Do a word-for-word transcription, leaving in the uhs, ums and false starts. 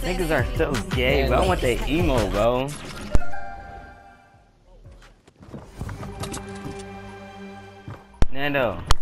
Niggas are so gay, bro. I want that emo, bro. Nando.